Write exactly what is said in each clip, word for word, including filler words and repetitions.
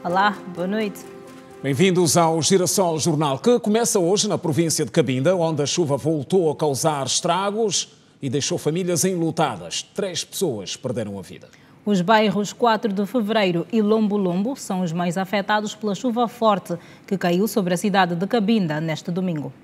Olá, boa noite. Bem-vindos ao Girassol Jornal, que começa hoje na província de Cabinda, onde a chuva voltou a causar estragos e deixou famílias enlutadas. Três pessoas perderam a vida. Os bairros quatro de Fevereiro e Lombo Lombo são os mais afetados pela chuva forte que caiu sobre a cidade de Cabinda neste domingo.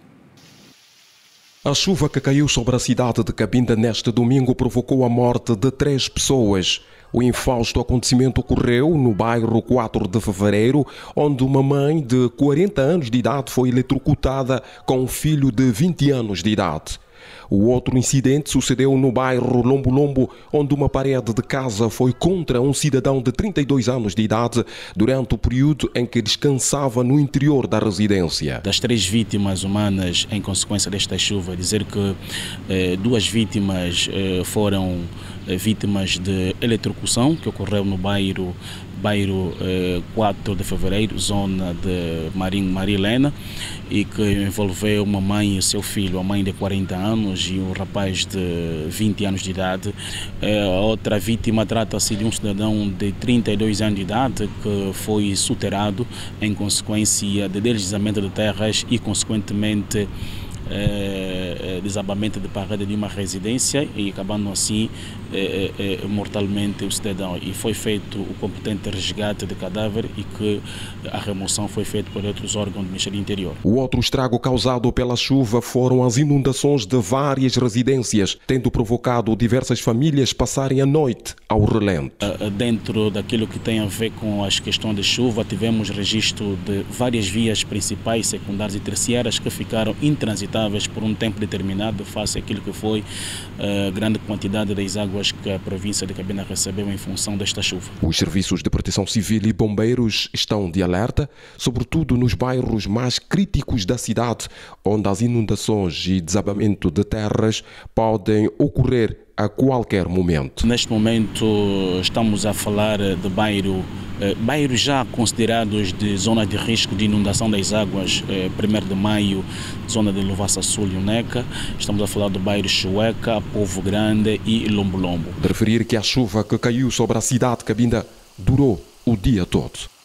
A chuva que caiu sobre a cidade de Cabinda neste domingo provocou a morte de três pessoas. O infausto acontecimento ocorreu no bairro quatro de Fevereiro, onde uma mãe de quarenta anos de idade foi eletrocutada com um filho de vinte anos de idade. O outro incidente sucedeu no bairro Lombo Lombo, onde uma parede de casa foi contra um cidadão de trinta e dois anos de idade durante o período em que descansava no interior da residência. Das três vítimas humanas em consequência desta chuva, dizer que eh, duas vítimas eh, foram eh, vítimas de eletrocução, que ocorreu no bairro bairro eh, quatro de Fevereiro, zona de Marinho Maria Helena, e que envolveu uma mãe e seu filho, a mãe de quarenta anos e um rapaz de vinte anos de idade. Eh, a outra vítima trata-se de um cidadão de trinta e dois anos de idade que foi soterrado em consequência de deslizamento de terras e, consequentemente, Eh, desabamento de parede de uma residência e acabando assim eh, eh, mortalmente o cidadão. E foi feito o competente resgate de cadáver e que a remoção foi feita por outros órgãos do Ministério do Interior. O outro estrago causado pela chuva foram as inundações de várias residências, tendo provocado diversas famílias passarem a noite ao relento. Dentro daquilo que tem a ver com as questões de chuva, tivemos registro de várias vias principais, secundárias e terciárias que ficaram intransitáveis por um tempo determinado face àquilo que foi a grande quantidade das águas que a província de Cabinda recebeu em função desta chuva. Os serviços de proteção civil e bombeiros estão de alerta, sobretudo nos bairros mais críticos da cidade, onde as inundações e desabamento de terras podem ocorrer a qualquer momento. Neste momento estamos a falar de bairro, eh, bairros já considerados de zona de risco de inundação das águas, eh, primeiro de maio, zona de Lovaça Sul e Uneca. Estamos a falar do bairro Chueca, Povo Grande e Lombo Lombo. De referir que a chuva que caiu sobre a cidade de Cabinda durou o dia todo.